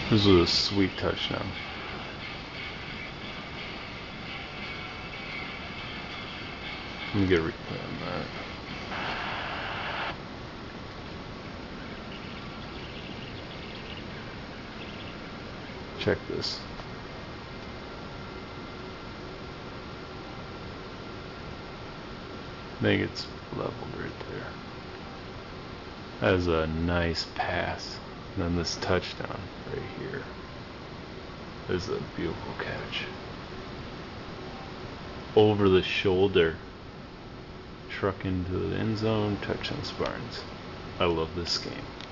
This was a sweet touchdown. Let me get a replay on that. Check this. I think it's leveled right there. That is a nice pass. And then this touchdown right here. This is a beautiful catch. Over the shoulder. Truck into the end zone, touchdown Spartans. I love this game.